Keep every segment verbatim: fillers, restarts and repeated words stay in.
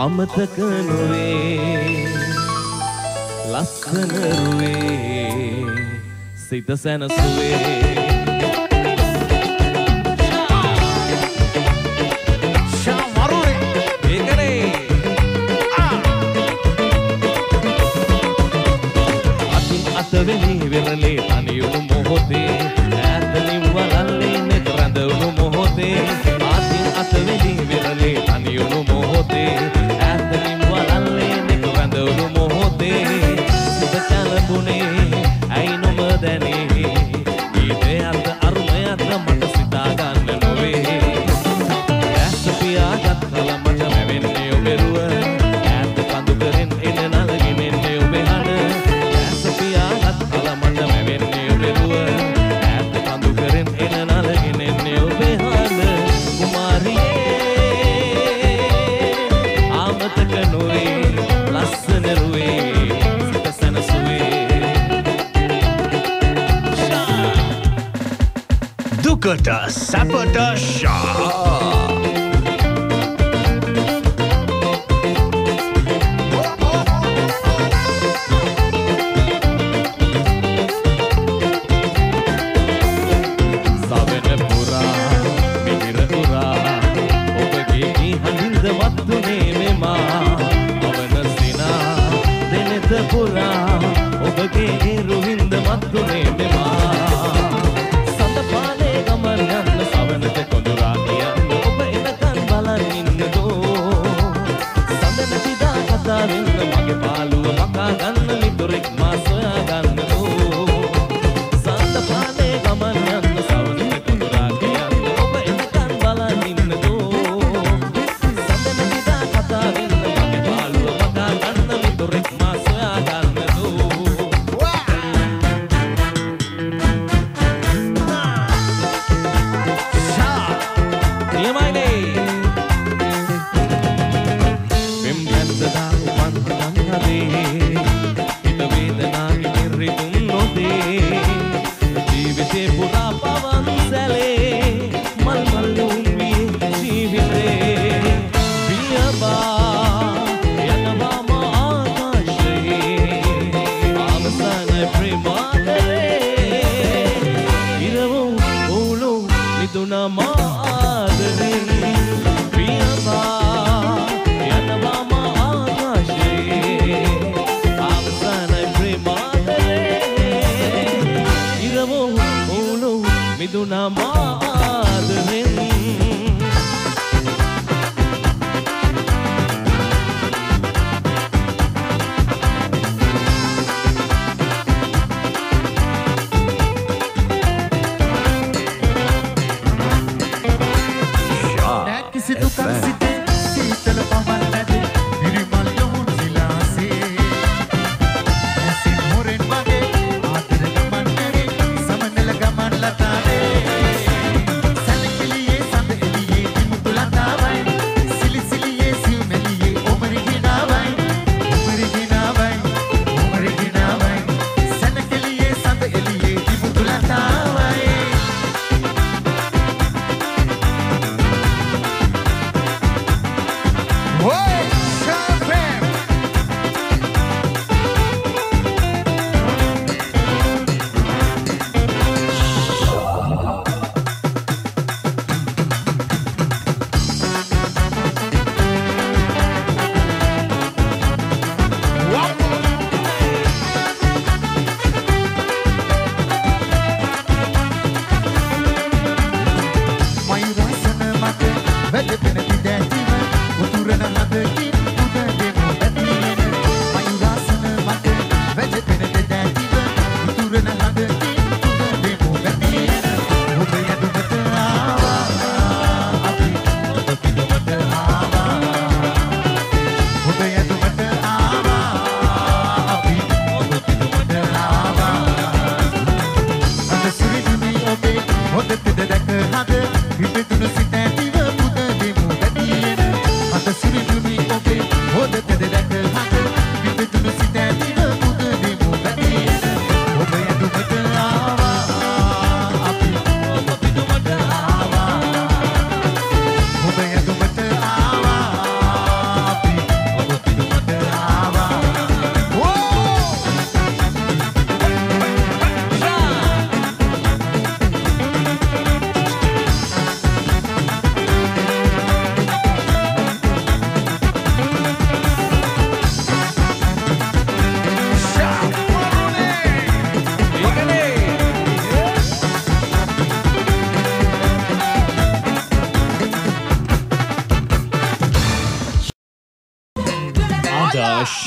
අමතක නොවේ ලස්සන රුවේ සිත සැනසුවේ අතවෙලි වෙරළේ තනියුණු මොහොතේ ඈතනින් වලල්ලේ නෙත රැඳවුණු මොහොතේ ආතින් අතවෙලි වෙරළේ තනියුණු මොහොතේ ඈතනින් වලල්ලේ නෙත රැඳවුණු මොහොතේ සිත කලබුනේ ඇයි නොම දැනේ ඊට අත අරුමයත් මට සිතා ගන්න නොවේ ඇස් පියාගත් කල මට මැවෙන්නේ ඔබෙරුව ඈත කඳු කරෙන් එන නලගෙන එන්නේ ඔබේ හඬ දුකට සැපට ශා සවෙන පුරා මිහිර පුරා ඔබගේ හඳින්ද වත්තුනේ මෙමා අවන සිනා දෙනෙත පුරා ඔබගේ රුහින්ද වත්තුනේ මෙමා මගේ පාළුව මකා ගන්න ලිතුරෙක් මා සොයා ගන්නෝ සඳ පානේ ගමන් යන්න සවනට කුඳුරා කියන්න ඔබ එනකන් බලන් ඉන්නදෝ සඳ නැතිදා කතා වෙන්න මගේ පාළුව මකා ගන්න ලිතුරෙක් මා සොයා ගන්නදෝ ෂා නියමයිනේ වෙම් බැන්දදා හිත වේදනා ඉරිතුම් නොදේ ජීවිතේ පුරා පවන් සැලේ මල් මල්ලුම් වී ජීවිතේ පියබා යනවා මා ආකාශයේ අවසන ප්‍රේමාදරේ ඉරවෝ ඕලෝ මිදුනා මා ආදරේ පියබා මිදුනා මාදරෙන් කිසි දුකක් සිටේ සීතල පවන් නැති විරිමල් යොමුන් සිලාසේ ඇසින් හොරෙන් වගේ ආදර ගමන් නැරේ සමනල ගමන් ලතානේ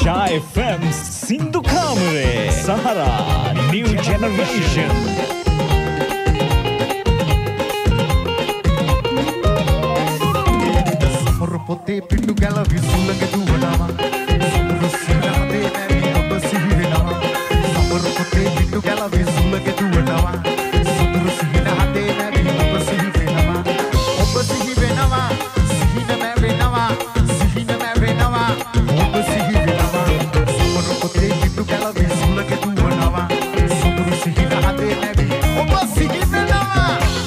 Sha F M Sindhu Kamare Sahara New Generation. Pote pindu gala visulanga duwanawa samuru sinade nari oba sihirinawa samuru pote pindu gala visulanga duwanawa samuru sinade nari oba sihirinawa oba sihirinawa sihina me venawa sihina me venawa oba sihirinawa samuru pote pindu gala visulanga duwanawa samuru sinade nari oba sihirinawa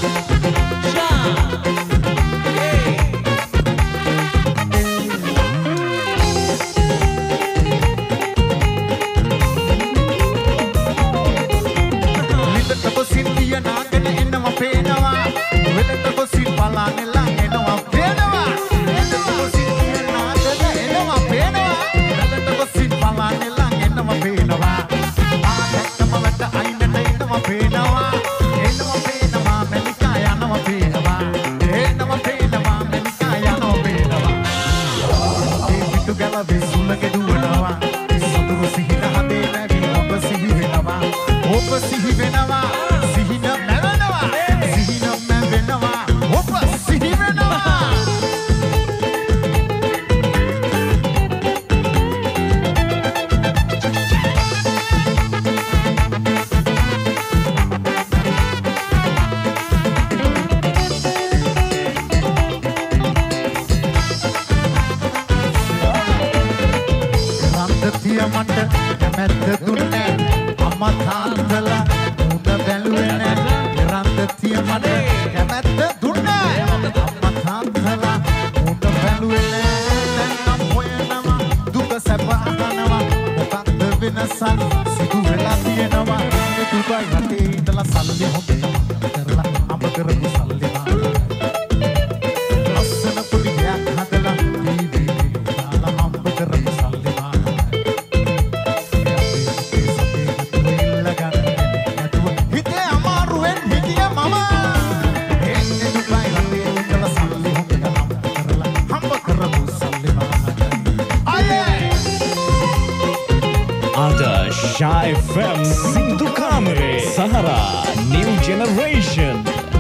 Sha F M Sindhu Kamare Sahara New Generation.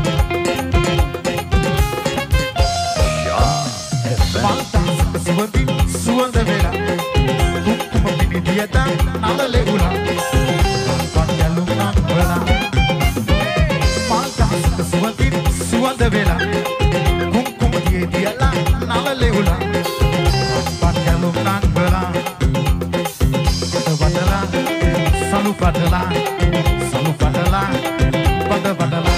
Padala, salu padala, pada padala.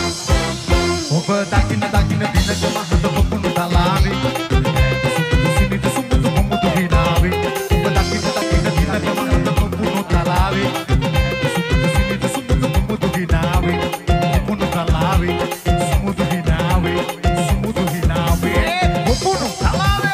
Oba dakina dakina dina kama hada popunu talavi. Sumutu sini sumutu sumutu hinavi. Oba dakina dakina dina kama hada popunu talavi. Sumutu sini sumutu sumutu hinavi. Popunu talavi, sumutu hinavi, sumutu hinavi. Popunu talavi.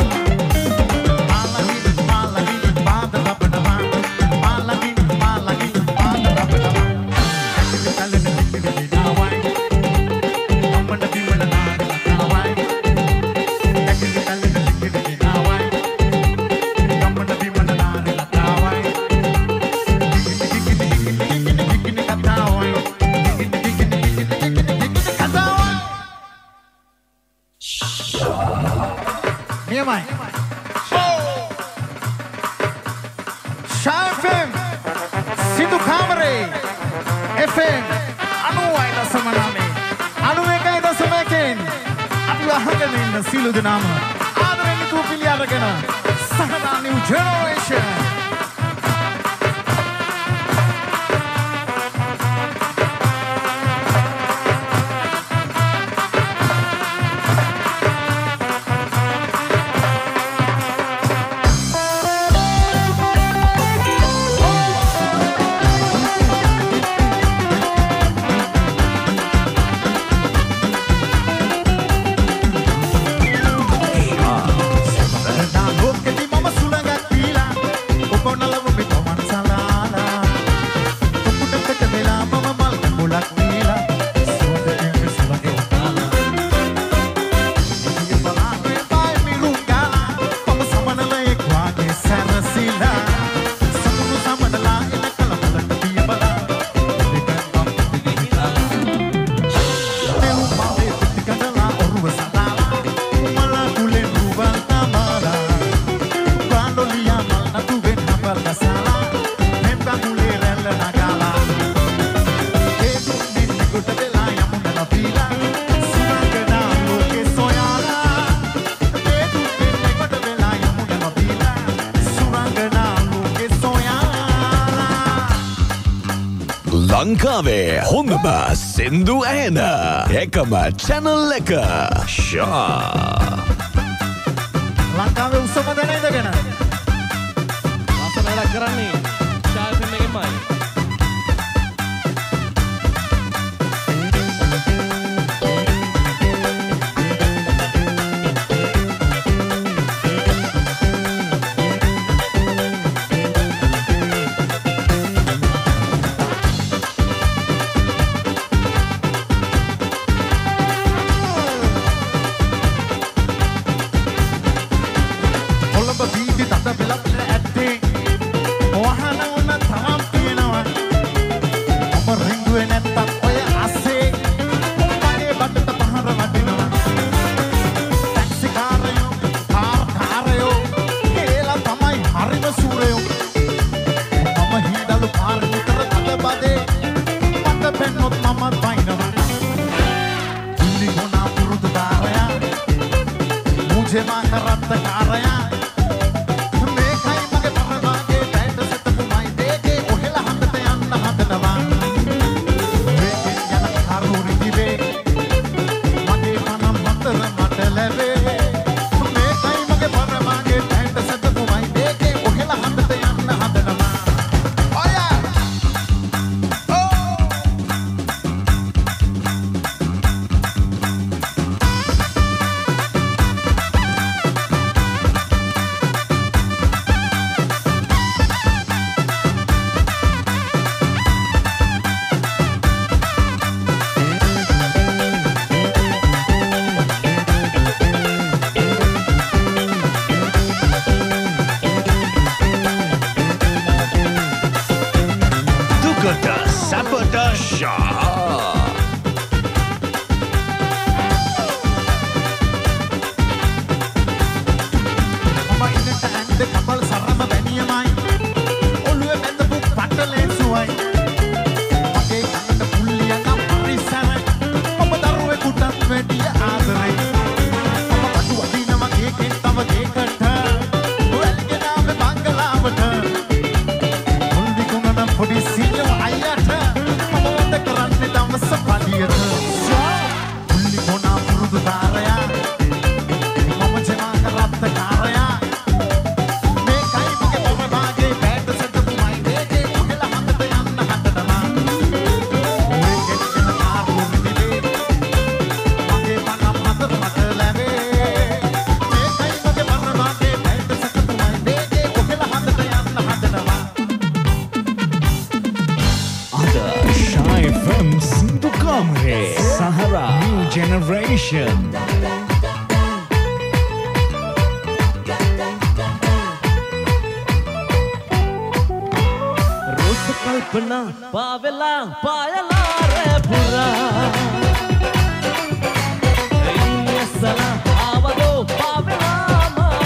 Malagi, malagi, මෙහෙමයි. ෂාෆෙම් සිදු කාමරේ F M අනූවයි දශම නවය අනූ එකයි දශම එකෙන් අපි අහගෙන ඉන්න සියලු දෙනාම ආදරෙන් යුතුව පිළි අරගෙන සහනා නිව් ජෙනරේෂන් ලංකාවේ හොඳම සින්දු ඇහෙන එකම channel එක ෂා ලංකාවේ උසම දැන ඉඳගෙන ලස්සන වැඩක් කරන්නේ ෂා එෆ් එම් එකෙන්මයි. generation रोज कल्पना पावेला पायला रे पुरा सला आवदो पावेला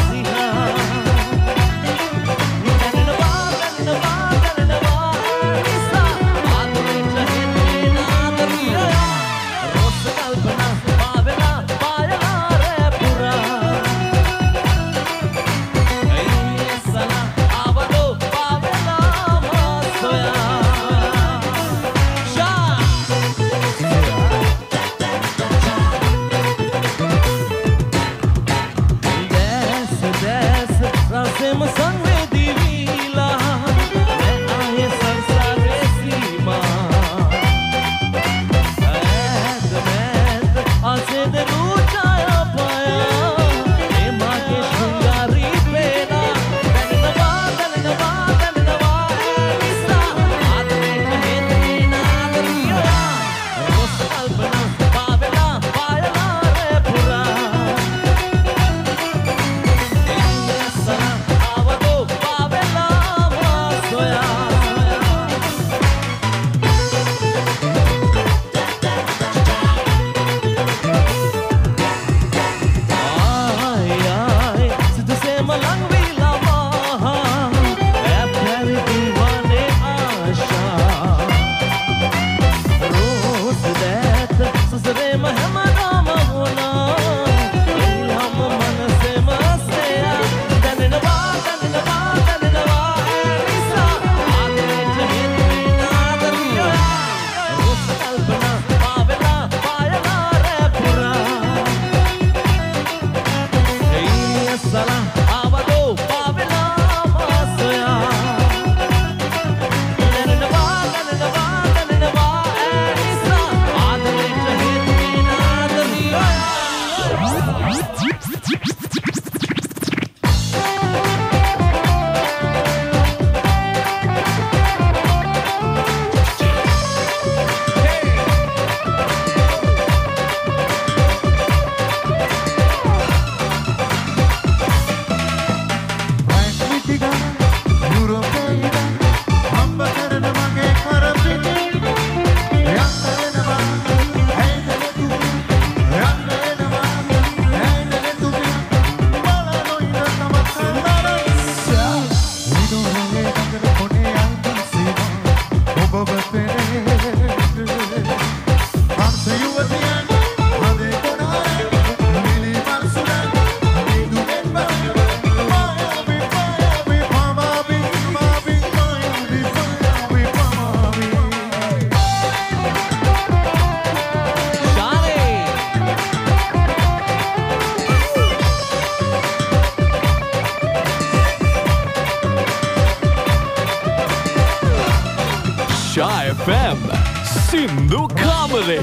සින්දු කාමරේ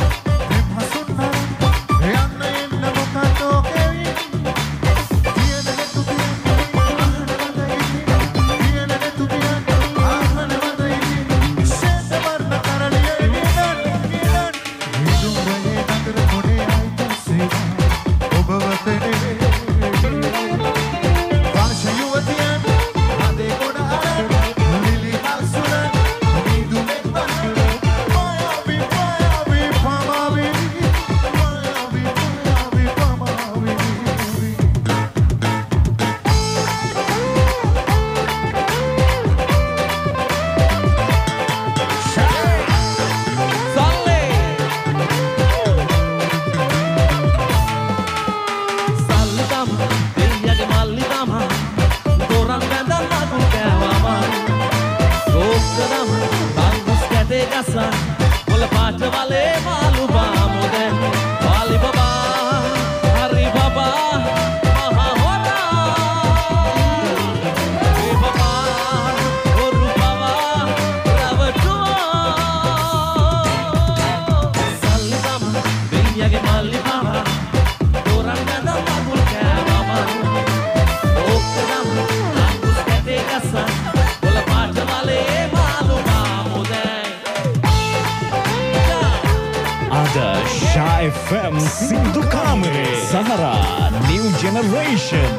F M සින්දු කාමරේ සහරා New Generation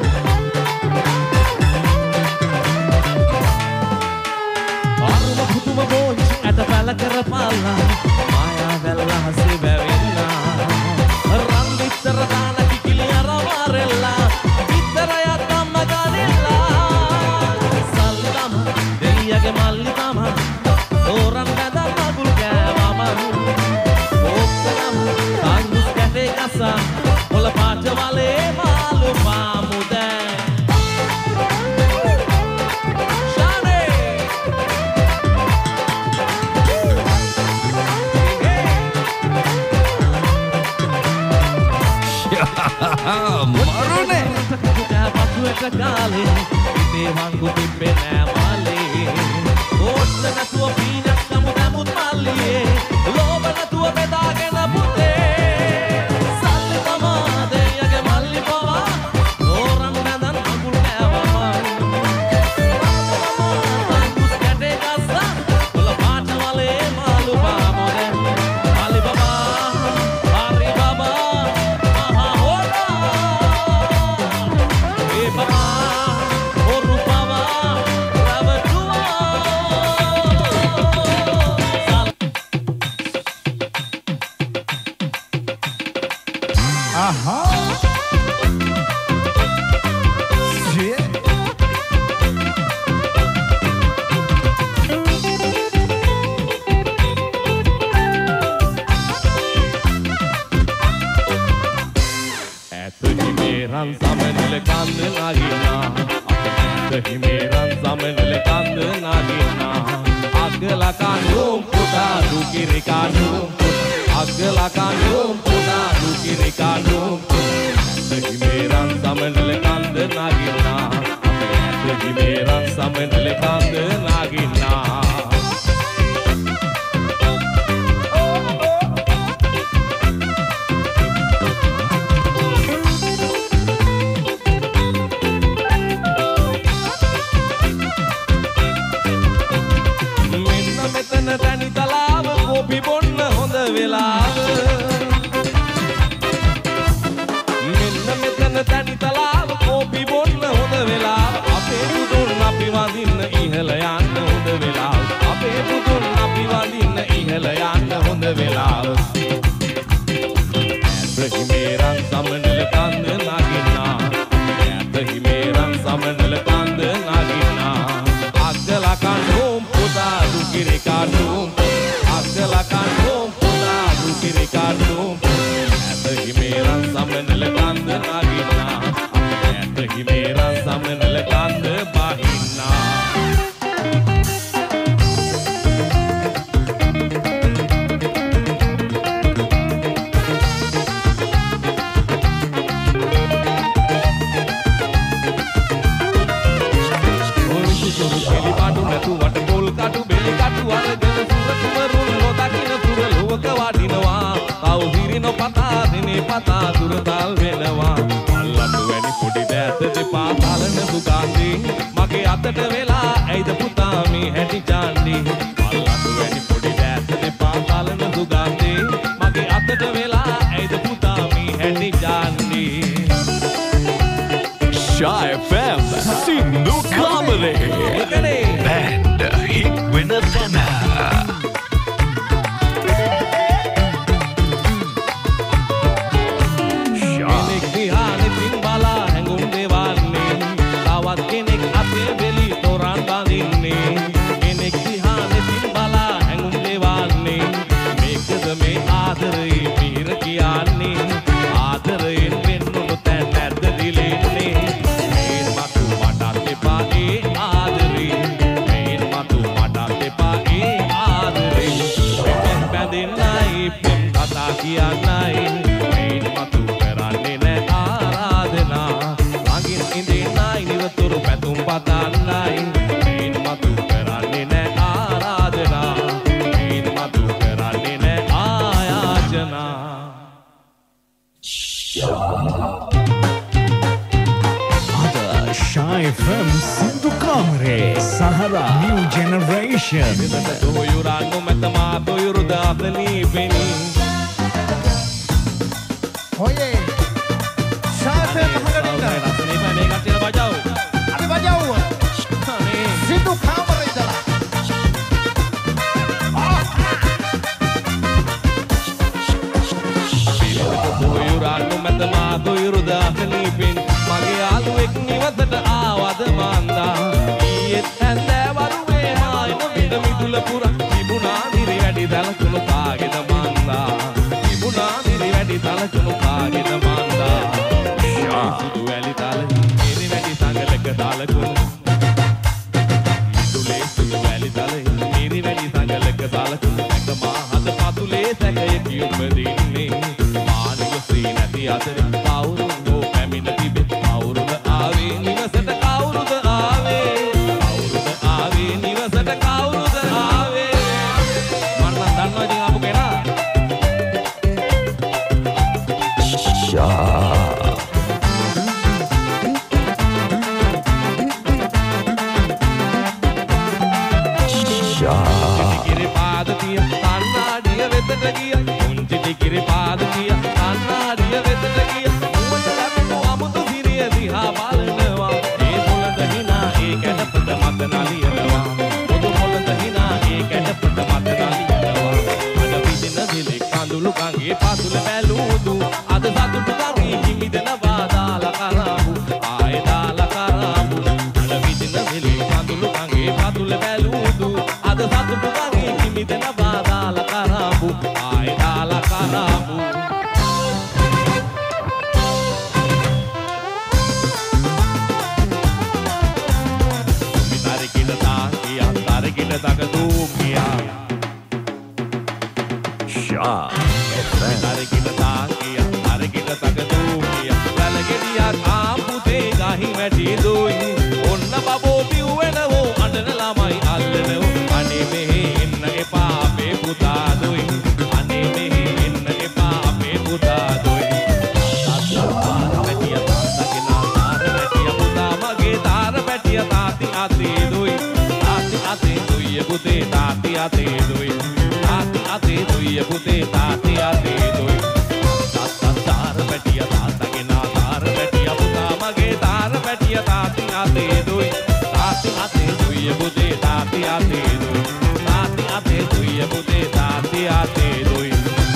අරුම පුතුම බෝච් ඇට පැල කරපාලා මායා වැල්ල හසේ වැවෙන්නා රන් විතර දාන කිකිලි අරවාරෙල්ලා විතර යත්තම්ම ගනෙල්ලා සල්ලම දෙයියගේ මල්ලි තම ඕරන් බැඳන් මගුල් කෑවම ඕක්කනම් තංගුස් කැටේ කසා පොළ පාට වලේ මාළු පාමුදෑ මරුනේ පසුවට කාලේ ඉතේ වංගු තිබ්බේ නෑ මාලේ ඕට්ට නැතුව පීනක් නමු නැමුත් මල්ලියේ ලෝභ නැතුව බෙදාගෙන පුතේ සල්ලි තමා දෙයියගේ මල්ලි පවා ඕරන් බැඳන් මගුල් කෑවම තංගුස් කැටේ ගස්සා පොළ පාට වලේ මාළු පාමොදේ අලි බබා හරි බබා මහා Himeran samenle kandı nagina Atı himeran samenle kandı nagina Agla kanum puta dukiri kanum Agla kanum puta dukiri kanum Atı himeran samenle kandı nagina Atı himeran samenle kandı nagina තනි තලාව කෝපි බොන්න හොඳ වෙලාව මෙන්න මෙතන තනි තලාව කෝපි බොන්න හොඳ වෙලාව අපේ පුදුන් අපි වඳින්න ඉහළ යන්න හොඳ වෙලාව අපේ පුදුන් අපි වඳින්න ඉහළ යන්න හොඳ වෙලාව ඇත හිමේරන් සමනල කන්ද නගින්නා ඇත හිමේරන් සමනල කන්ද නගින්නා අග්ගලා කන්දෝම් පුතා දුකිරි කන්දෝම් අග්ගලා කන්දෝම් පුතා දුකිරි කන්දෝම් ඇත හිමේරන් සමනල කන්ද නගින්නා ඇත හිමේරන් සමනල කන්ද බහින්නා Katu, beli katu, ada jelas surat kumarun, lo tak kira අතට වෙලා ඇයිද පුතා මේ හැටි ජාන්නේ අල්ලතු වැනි පොඩි දැස්සේ පාතාලන දුගන්දේ මගේ අතට වෙලා ඇයිද පුතා මේ හැටි ජාන්නේ Shy F M Sindhu Kamare Band hit winner tana කෙනෙක් දිහානෙතින් බලා හැඟුම් දෙවන්නේ තවත් කෙනෙක් අතේ වෙලි තොරන් බඳින්නේ කෙනෙක් දිහානෙතින් බලා හැඟුම් දෙවන්නේ මේකද මේ ආදරේ පිහිර කියන්නේ ආදරයෙන් වෙන්නුණු තැන් නැද්ද දිලෙන්නේ මේන් මතු මටත් එපා ඒ ආදරේ මේන් මතු මටත් එපා ඒ ආදරේ පෙන් බැඳෙන්නයි පෙන් කතා කියන්නයි මේන් මතු කරන්නේ නෑ ආරාධනා ළඟින් ඉඳින්නයි නිරතුරු පැතුම් පතන්නයි මේන් මතු කරන්නේ නෑ ආරාධනා මේන් මතු කරන්නේ නෑ ආයාචනා Ada Shy F M Sindhu Kamare Sahara New Generation Tuyuran mata tuyuru dapni beni Oye, Shy F M Mahagadinda. rasane pa me gatila bajau Abi bajau. Sindhu Kamare idala. tuyuran mata tuyuru dapni beni mage aluwek niwasata aawada manda iyet handa waruwe haina vida midula pura tibuna diri wedi dalakunu kaageda manda tibuna diri wedi dalakunu kaageda manda sudu wali dala iri wedi sangalaka dalakunu midule sudu wali dala iri wedi sangalaka dalakunu ekama hada patule sakaya kiyumadinne maaniya sri nati atare kawuru ho pamina tibe kawuruda aave nivasata kawuruda aave kawuruda aave nivasata kawuruda aave manna dannawa idin aapu kena kiri paadatiya kannadiya vetata giya unjiti kiri paadatiya kannadiya vetata giya umata lammu amutu siriya diha balanawa ee bolanda hina ee kadapata mata naliyanawa mudu bolanda hina ee kadapata mata naliyanawa ada vidina dile kandulu kange patula baludu ada satutu kange himidana dala karabu aaye dala karabu ada vidina dile kandulu kange patula baludu ada satutu kange himidana dala karabu aaye dala karabu mitare kita takiya tare kita takatukiya Shy F M tare kita takiya tare kita takatukiya lalagediya kaapute gahi mati doi onna baboti uwenawo andana lamai allanawo ane mehe enna epa me puta doi ane mehe enna epa me puta doi tar betiya takina tar betiya puta mage tar betiya tati ate doi tati ate doi pute tati ate doi tati ate doi pute tati ate doi tar betiya takina tar betiya puta mage tar betiya tati ate doi tati ate doi pute tati ate doi tati ate doi pute tati ate doi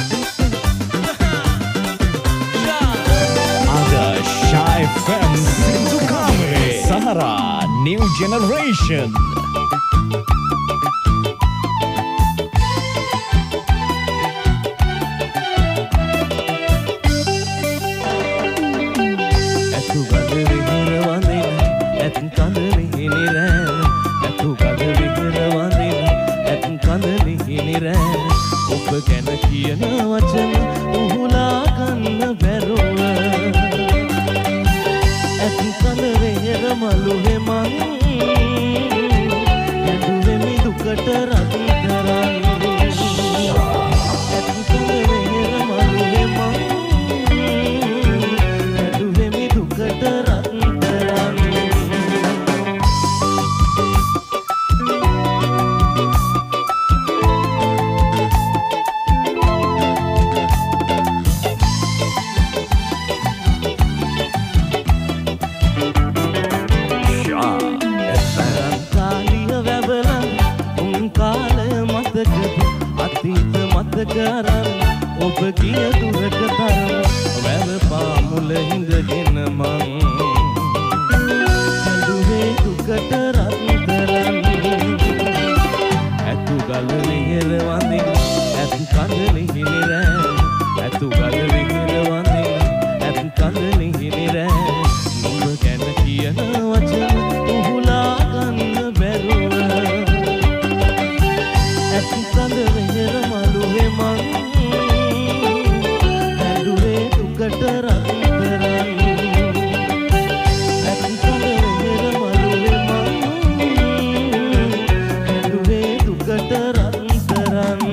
Ada Shy F M Sindhu Kamare Sahara New Generation ඇතු ගද විහිර වඳින ඇත් කඳ මිහිනි රෑ ඇතු ගද විහිර වඳින ඇත් කඳ මිහිනි රෑ ඔබ ගැන කියන වචන උහුලා ගන්න බැරුව ඇත් කඳ වෙහෙර මලුවේ මං යදුවේ මි දුකට රත්තරන් ඇත් කඳ වෙහෙර මලුවේ මං යදුවේ මි දුකට රත්තරන් කිය දුරට තරම වැව පාමුල හිඳගෙන මං ඇඳුවේ දුකට රත්තරන් ඇතු ගල විහෙර වඳින ඇත් කඳ ලිහිණි රෑ ඇතු ගල විහෙර වඳින ඇත් කඳ ලිහිණි රෑ නුඹ ගැන කියන වචන උහුලා ගන්න බැරුව ඇත් කඳ විහෙර මළුවේ මං ඇඳුවේ දුකට රත්තරන් ඇත් කඳ විහෙර මළුවේ මං ඇඳුවේ දුකට රත්තරන්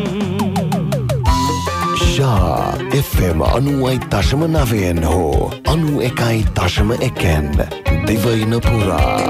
එෆ් එම් අනුවයි දශම නවයෙන් හෝ අනු එකයි දශම එකෙන් දිවයින පුරා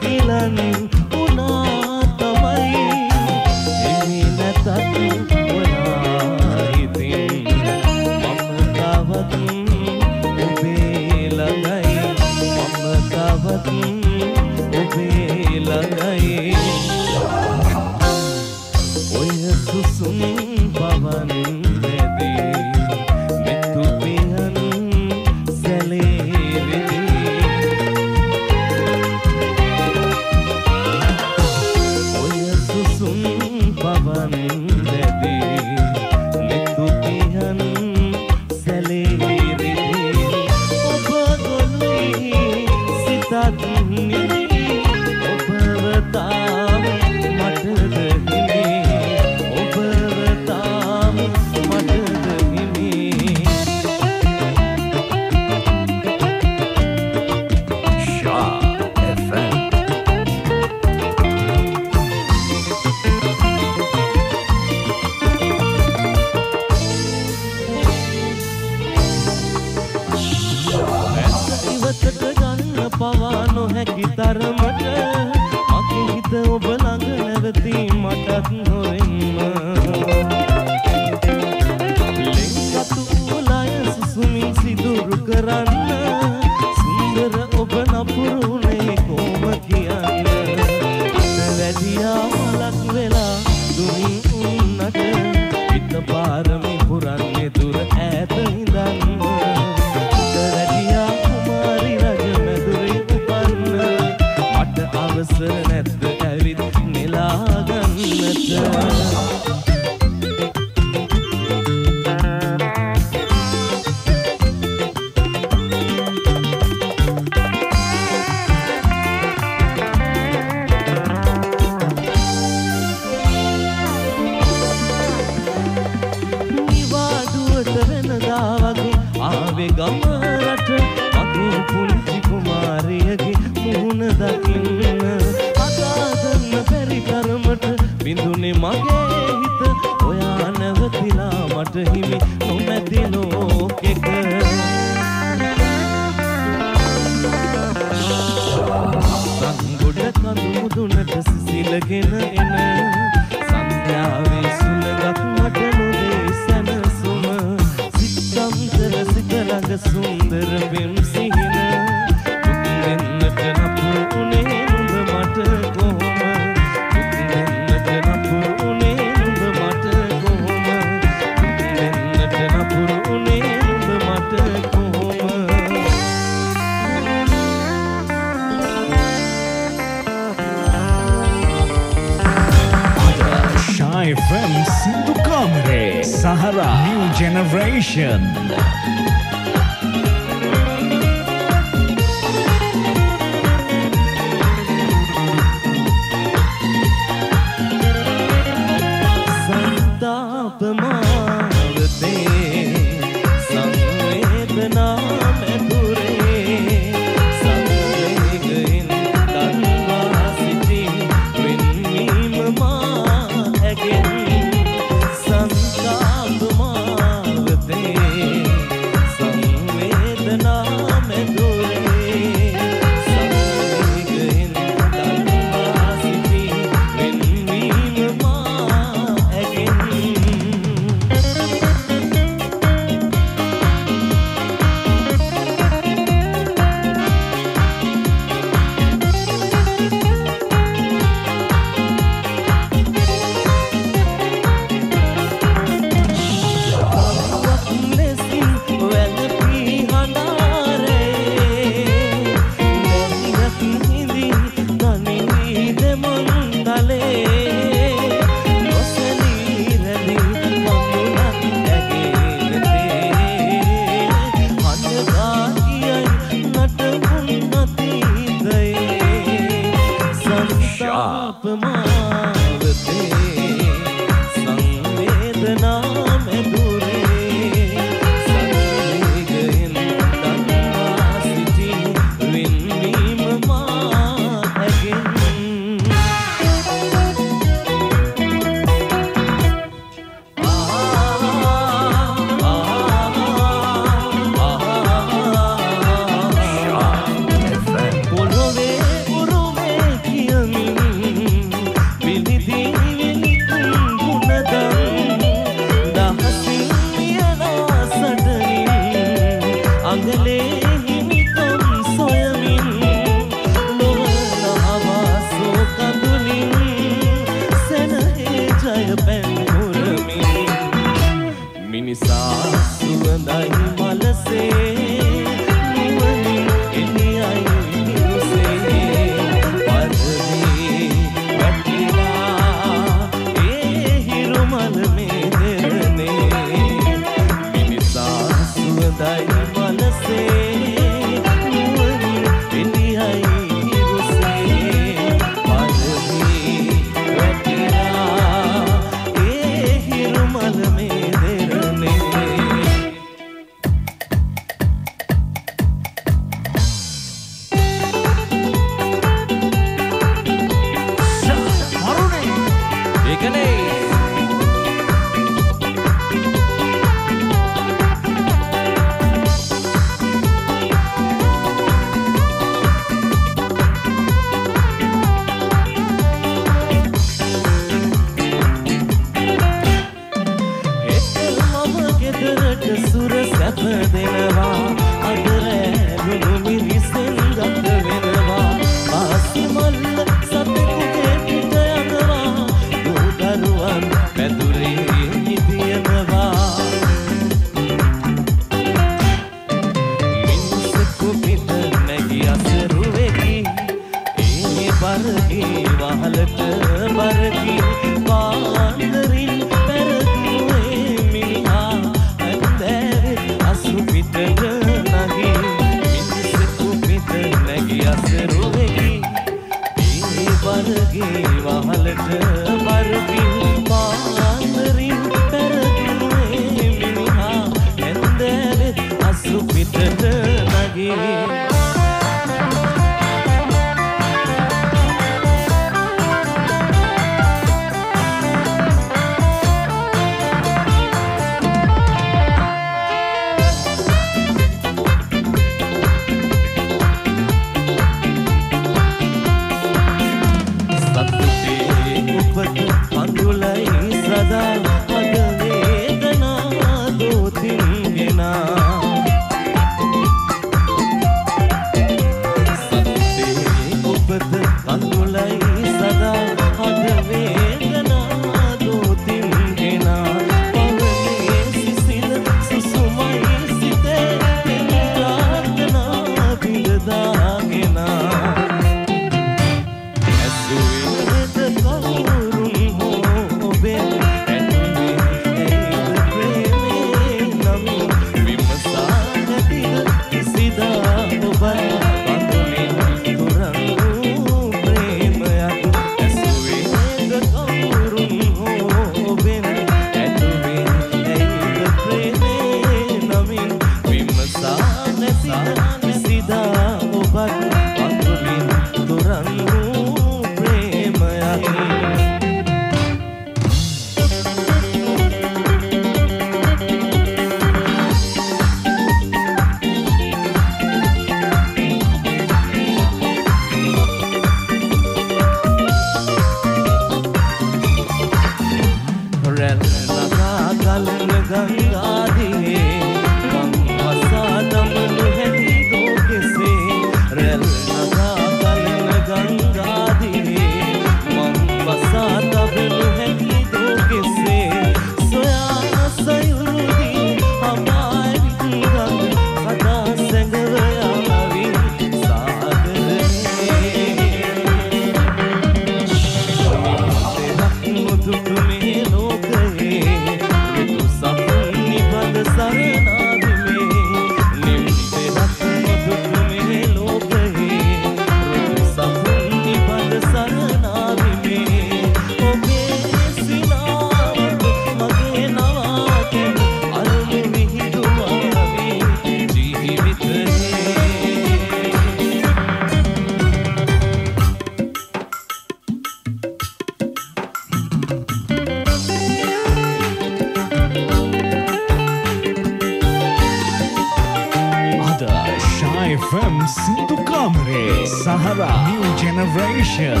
සින්දු කාමරේ සහරා New Generation.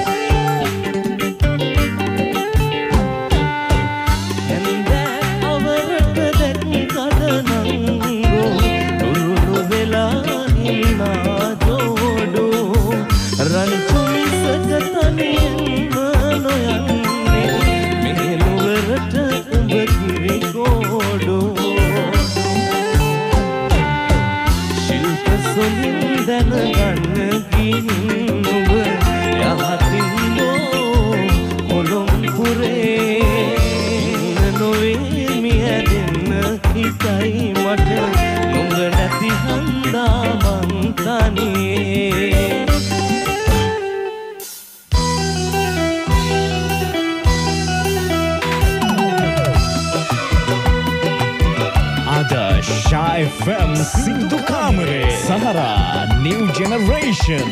F M Sindu Kamare Sahara New Generation.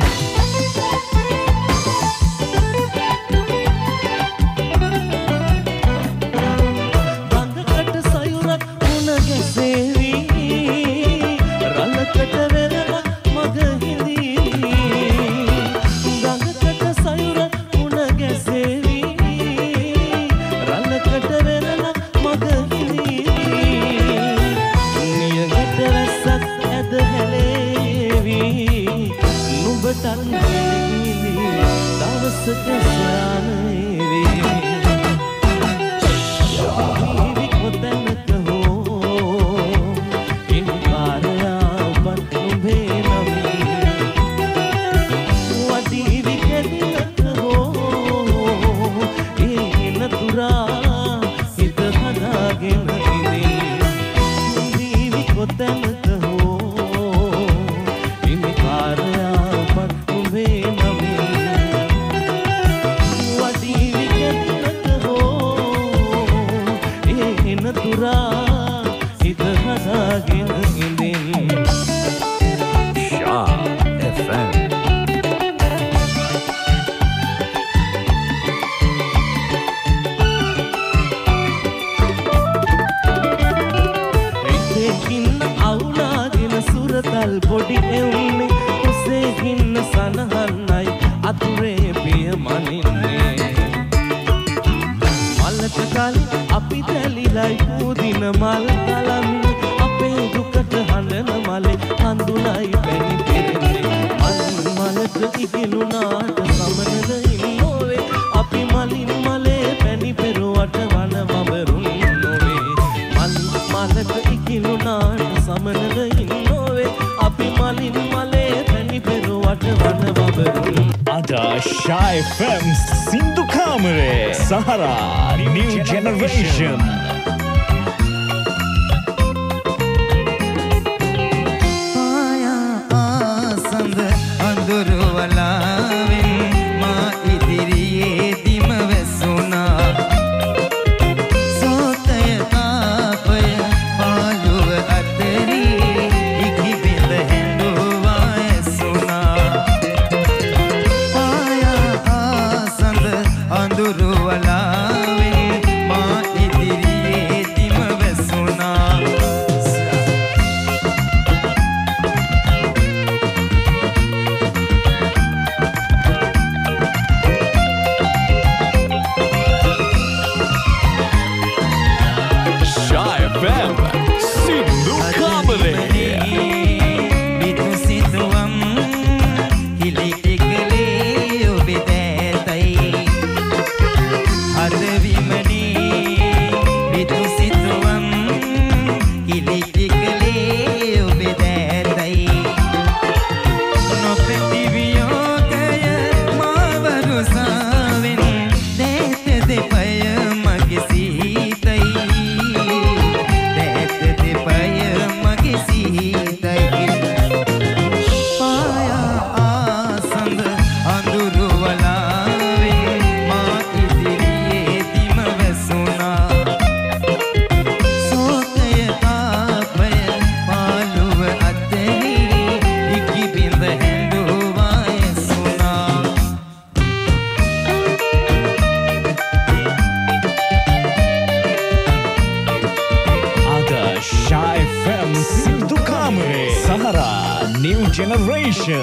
Shy F M Sindu Kamare Sahara New Generation. Aya asand anduru walawe ma idiriye dim vesuna sotaya tapaya paluwa ateri iki bind henduwa esuna anduru walawe ma idiriye generation.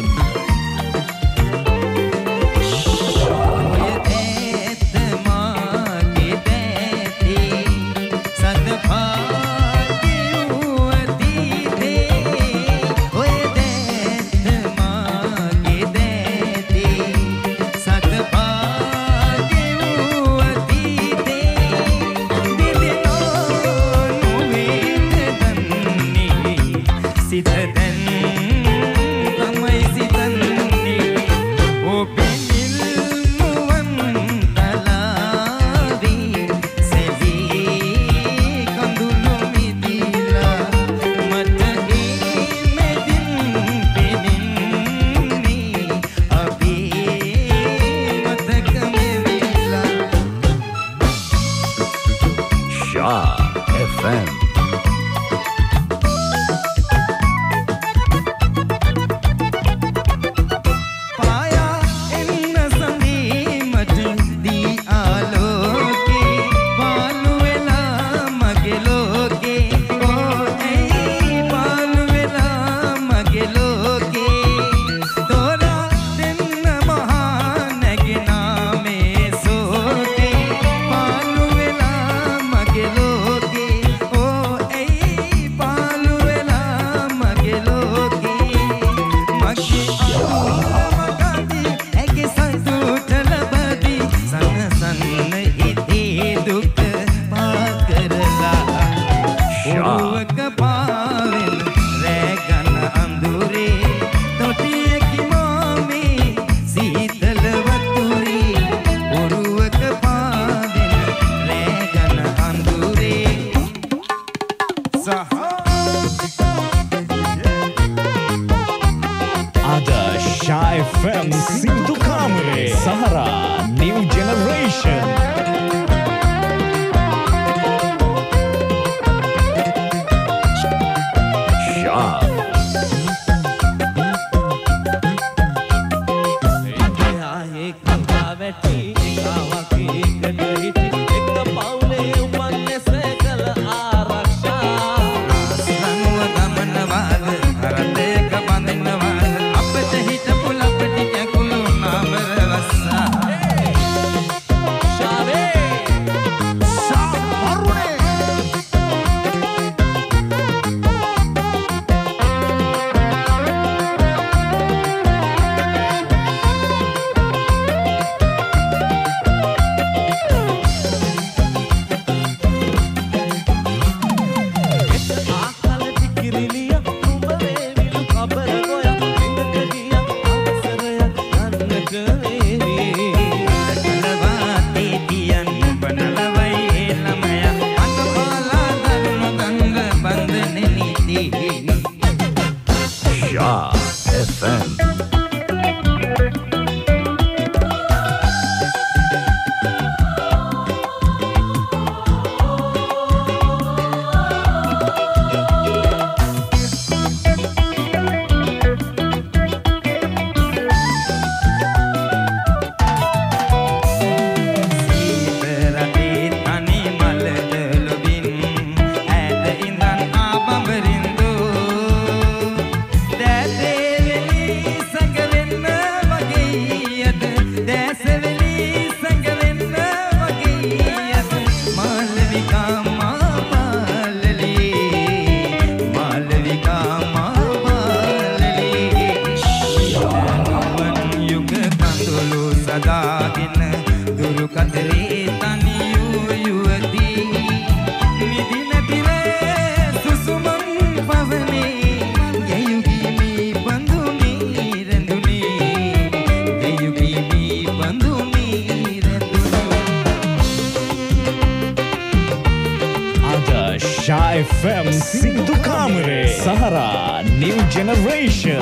F M Sindhu Kamre Sahara New Generation.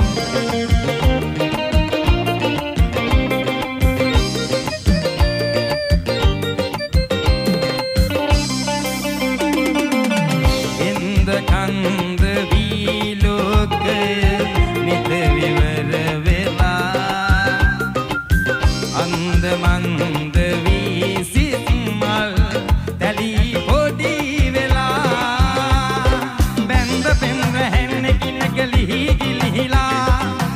In the kand vi lok nit vivar vela and mand vi sitmal tali podi vela bend pend hen kin gili gilila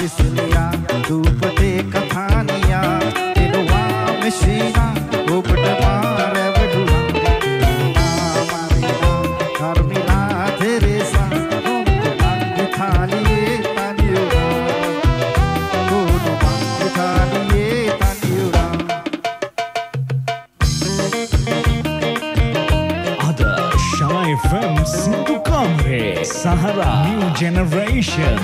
Sicilia, Dupate Catania, Genoa, Messina, Opata Mare Vedula, Marina, Carmina, Teresa, Italia, Taniura, Italia, Taniura. Ada Shah F M Sindhu Kamre Sahara New Generation.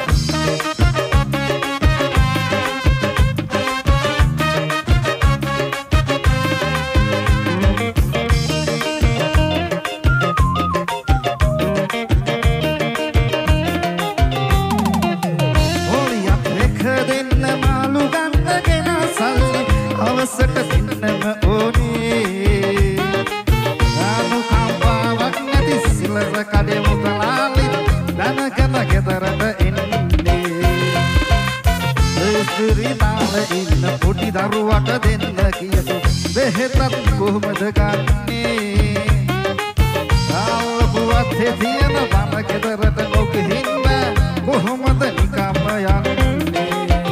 දරුවට දෙන්න කියතු බෙහෙතත් කොහොමද ගන්නේ ආවුවත් තියෙන බන කෙදරට නොගිහින් කොහොමද නිකම්ම යන්නේ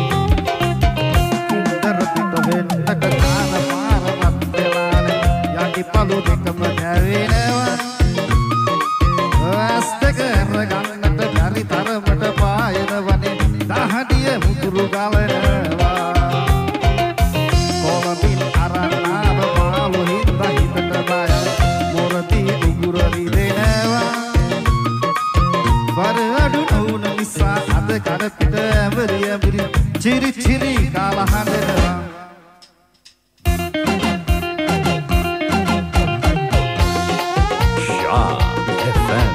දර පිට වෙන්නට කාන පාරවත් වෙලානේ යටි පළු දෙකම නැවෙනවා ඇස්තක රගන්නට බැරි තරමට පායනවනේ දහඩිය මුතුරු ගලනවා කරපිට ඇවරිය ඇවරි චිරි චිරි කාලා හඬනවා Shah F M.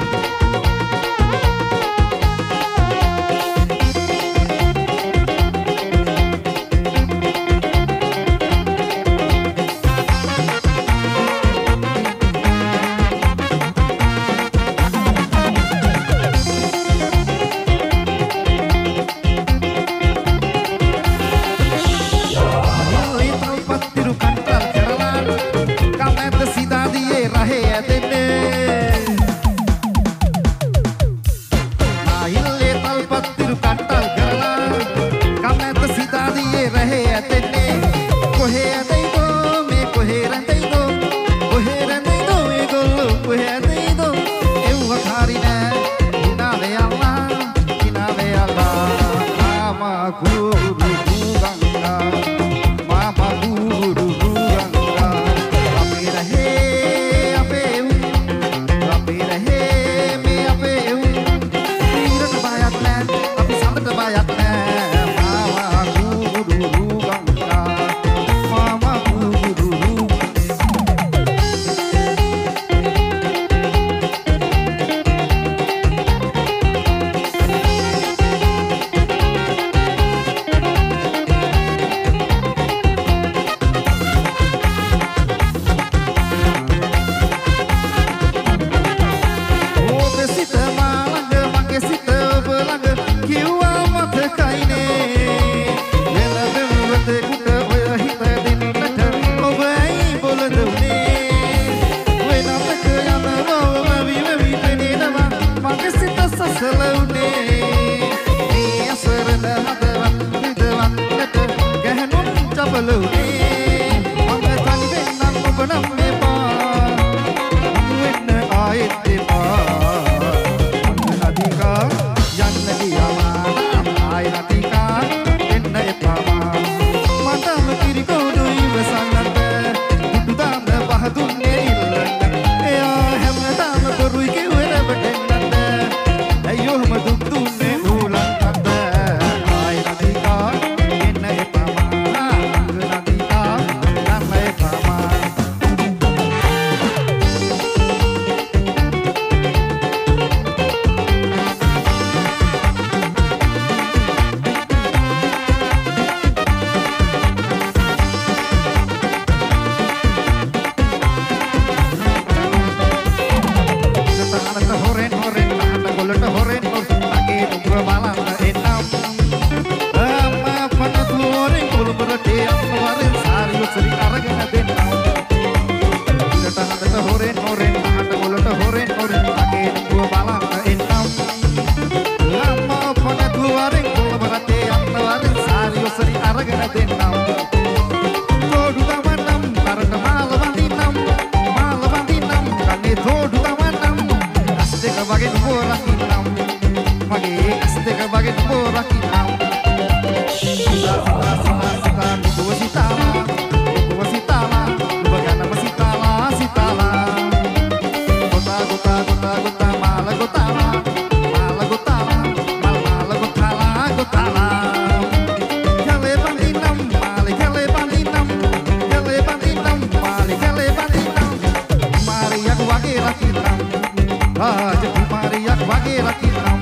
අරගෙන දෙන්නම් තෝඩු දවන්නම් කරට මාල වඳින්නම් මාල වඳින්නම් කන්නේ තෝඩු දවන්නම් ඇස් දෙක වගේ නුඹ රකින්නම් මගේ ඇස් දෙක වගේ නුඹ රකින්නම් සිතා සිතා සිතා නුඹ සිතාලා නුඹ සිතාලා නුඹ ගැනම සිතාලා සිතාලා ගොතා ගොතා ගොතා ගොතා මාල ගොතාලා මාල ගොතාලා මාල මාල ගොතාලා ගොතාලා කැලේ බඳින්නම් මාලේ කැලේ බඳින්නම් කැලේ බඳින්නම් මාලේ කැලේ බඳින්නම් කුමාරියක් වගේ රකින්නම් රාජ කුමාරියක් වගේ රකින්නම්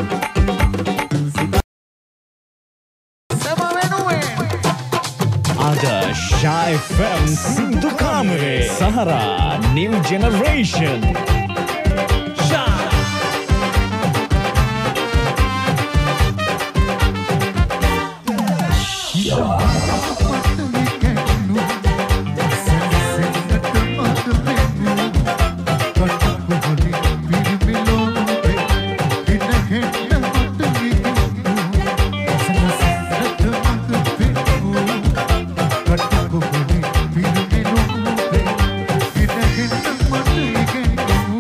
Shy F M Sindhu Kamare Sahara New Generation Again.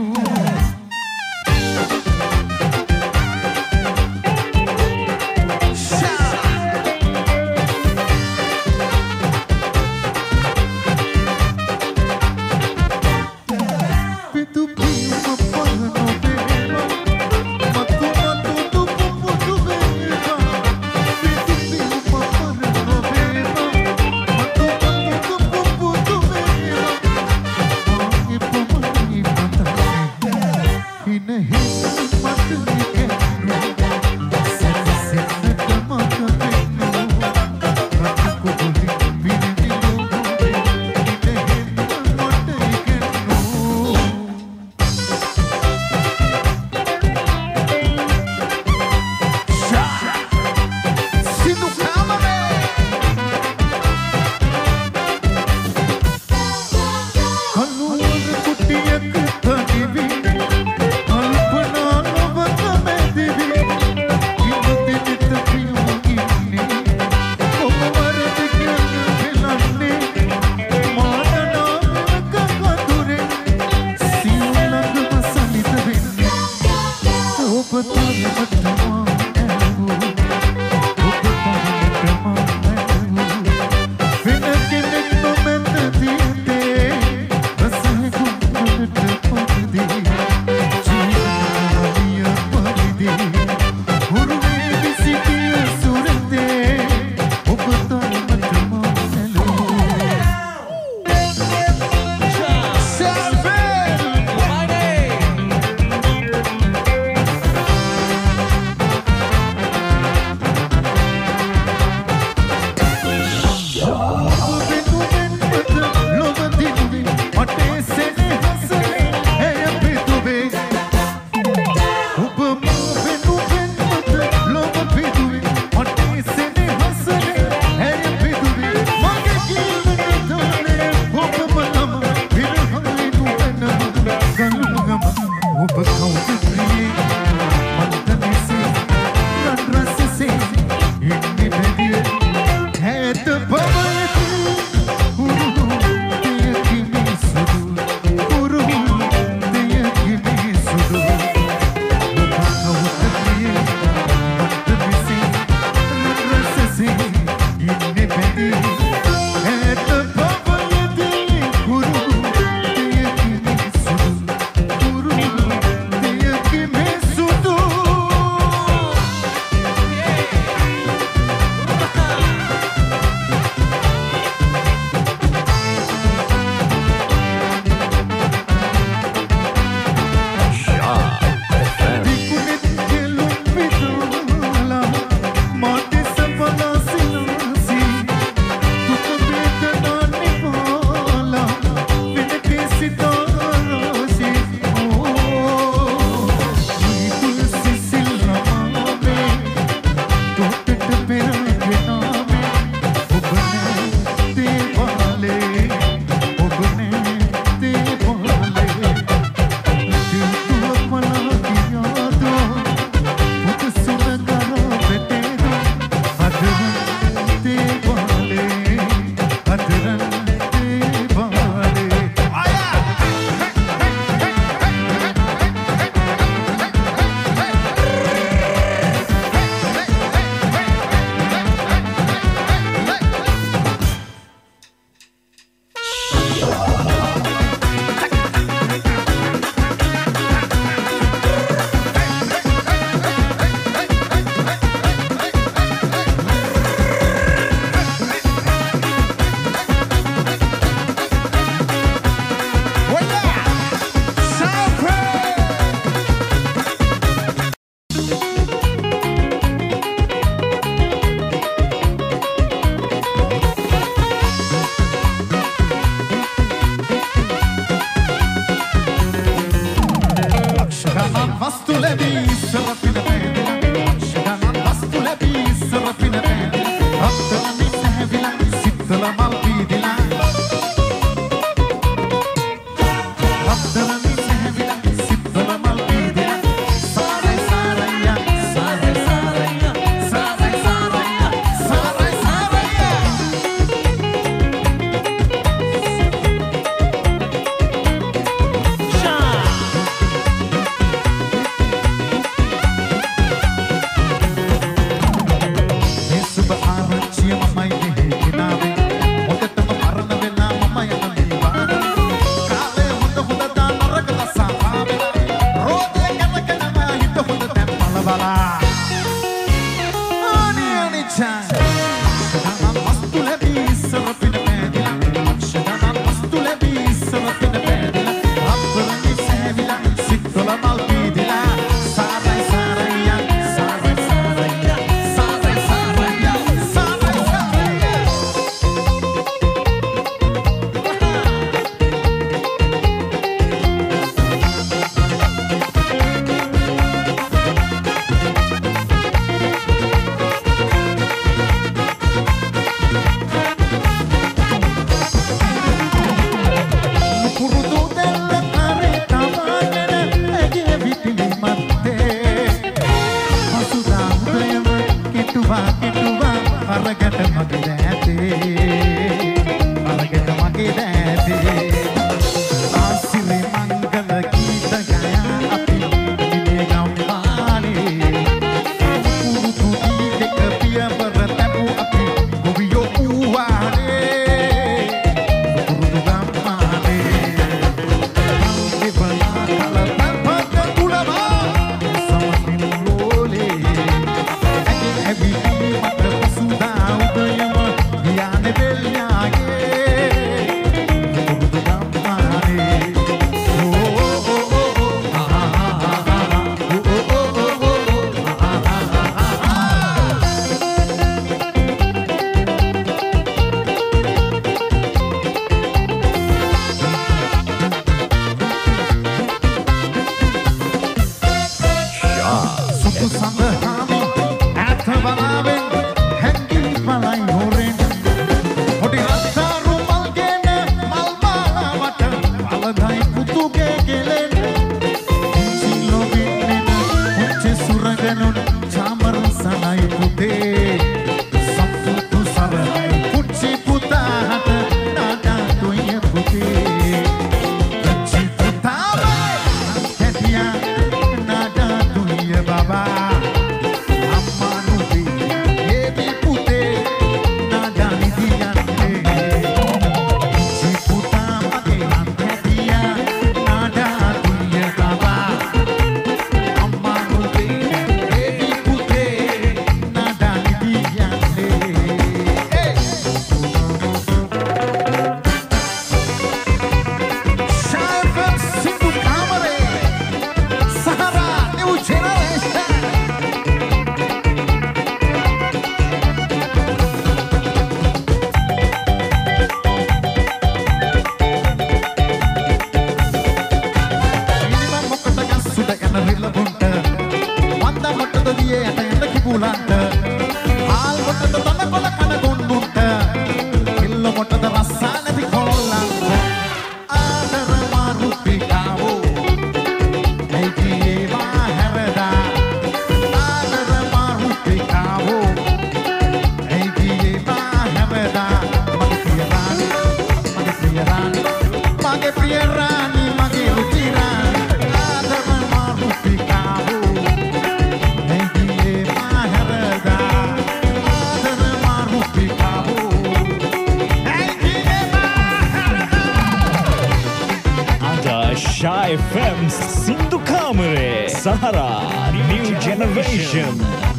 F M Sindhu Kamare Sahara New Generation.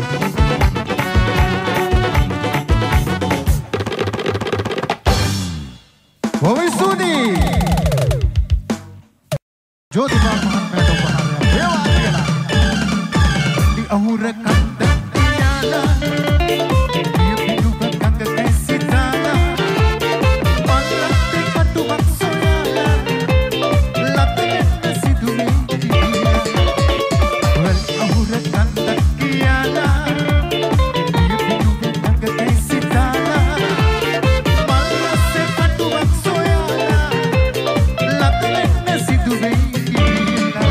Wowi Suni Jodi Baman Medo Bahare Dewa Akela Di Ahura Kanda Tiana Dia Pindu Kanga Kesitana Malati Katu Baksoyana Lati Sidu Well Ahura Kanda Tiana Dia Pindu Kanga Kesitana Malati Katu Baksoyana Lati Sidu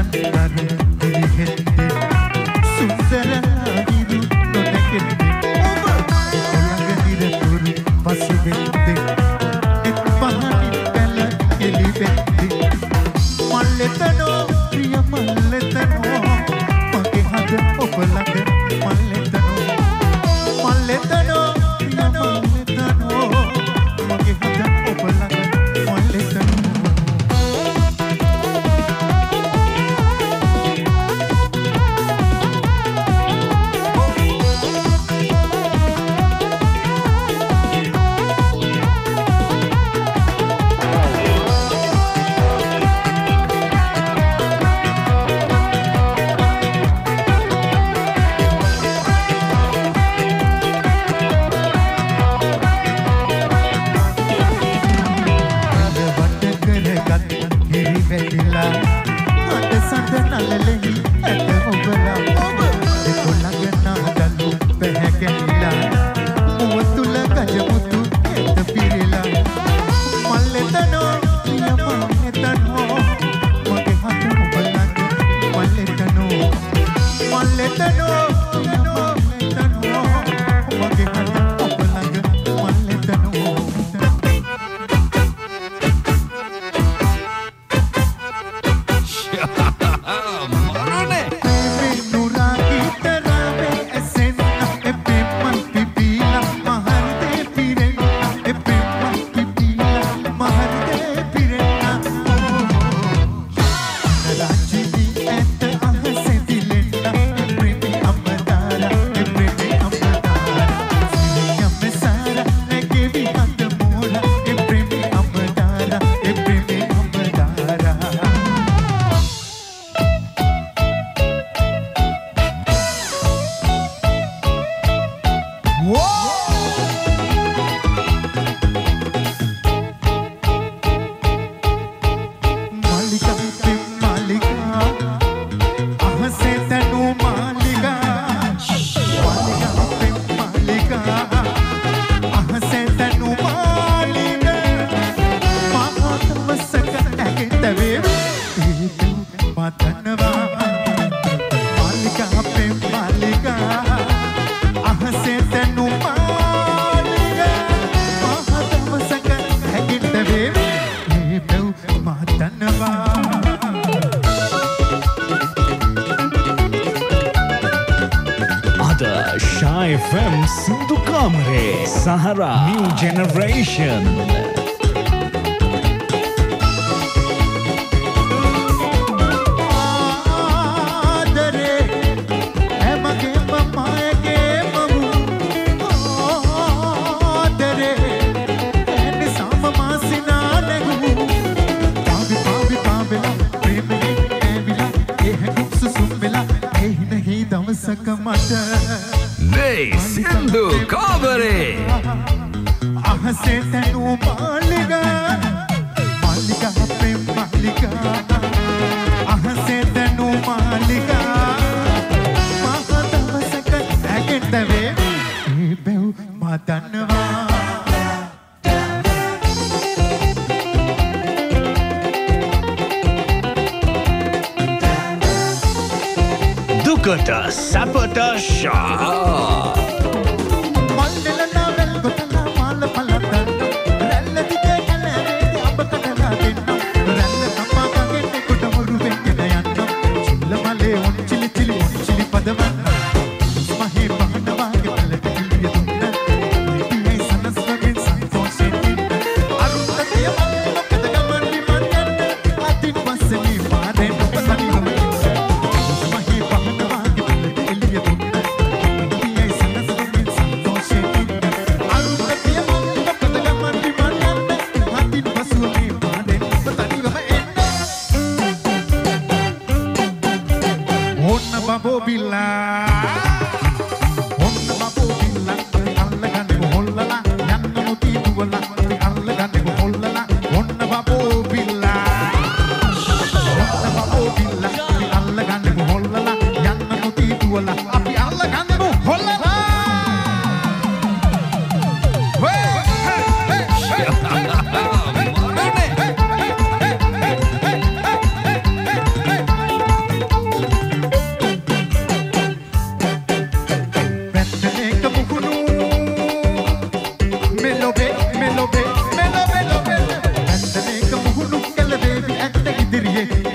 F M Sindhu Kamare Sahara New Generation. Hey, Sindhu Kamare. ahse tenu maliga maliga pe maliga ahse tenu maliga mahadavasaka agentave e bev matanwa Dukata sapata shah.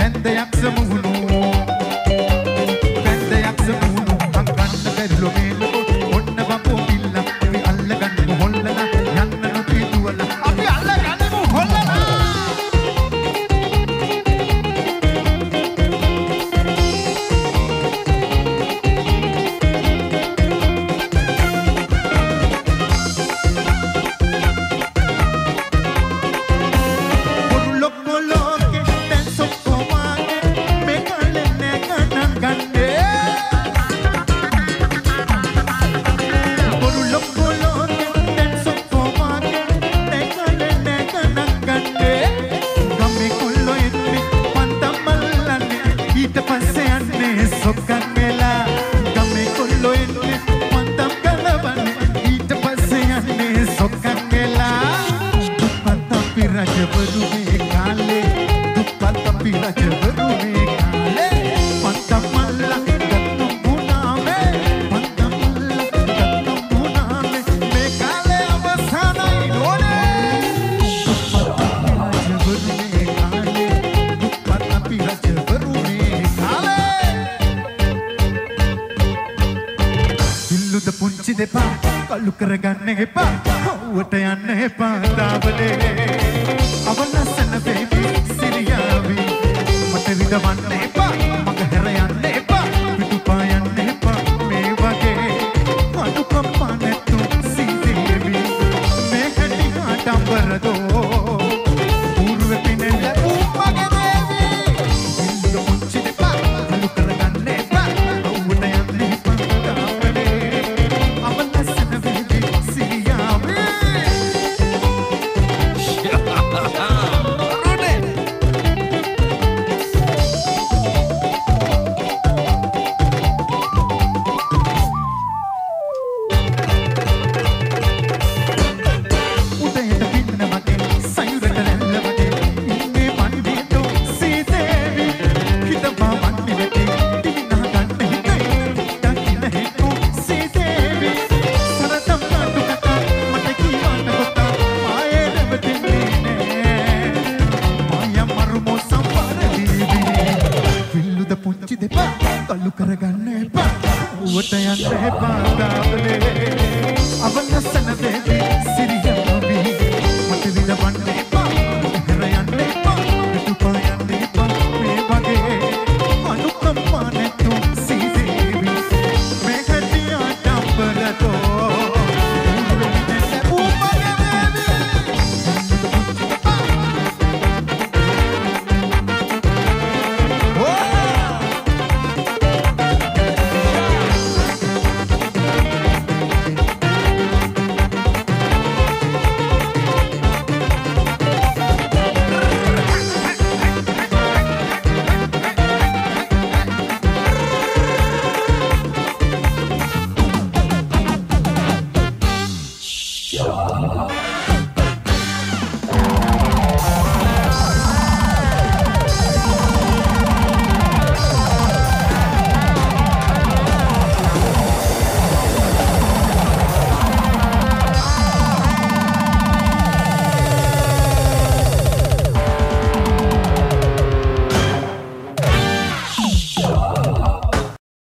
බැන්දයක් සමුණු බැන්දයක් සමුණු අංගන්න බැරිලෝ මේලෝ ඔන්න බබෝ පිල්ල අපි අල්ලගන්නමු හොල්ලලා යන්න නොති දුවලා අපි අල්ලගන්නමු හොල්ලලා කරගන්න එපා හවුවට යන්න එපා දාවලේ අවලස්සන baby සිරියාවි මට විදවන්න එපා මග හැර යන්න එපා පිටුපා යන්න එපා මේ වගේ අනුකම්පා නැතු සීදේවි මේ හැටි ආඩම්බරදෝ පූර්ව පිනෙන් ලැබූ මගේ දේවි ඉල්ලු පුංචි දෙපා අලු කරගන්න එපා හවුවට යන්න එපා දාවලේ අවලස්සන කරගන්න එපා ඌට යන්න එපා දාවලේ